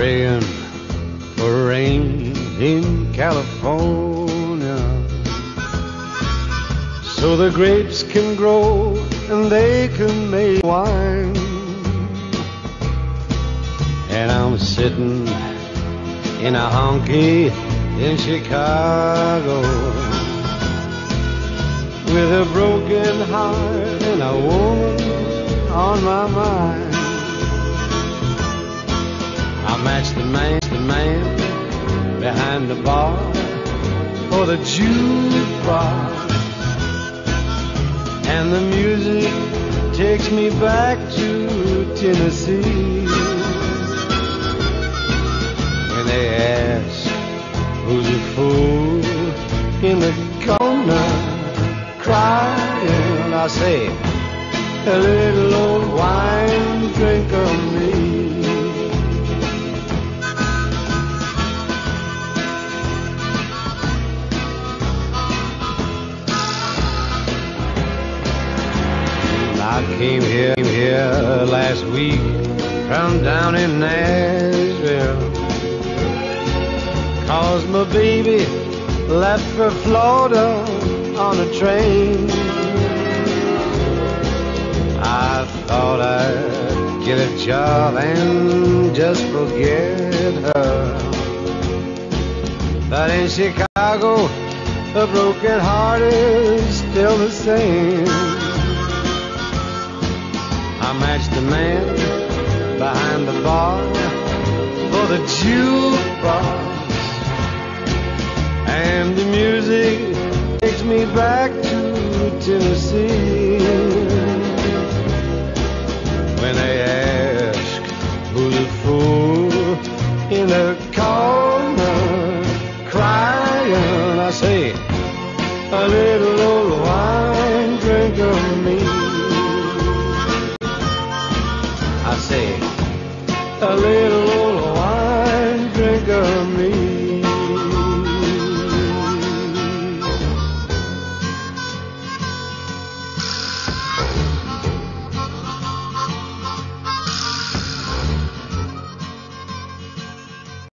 praying for rain in California, so the grapes can grow and they can make wine. And I'm sitting in a honky in Chicago with a broken heart and a woman on my mind. I matched the man behind the bar for the jukebox, and the music takes me back to Tennessee. When they ask who's a fool in the corner crying, I say, a little old wine drinker me. I came here last week from down in Nashville, 'cause my baby left for Florida on a train. I thought I'd get a job and just forget her, but in Chicago a broken heart is still the same. I matched the man behind the bar for the jukebox, and the music takes me back to Tennessee. When they ask who's a fool in the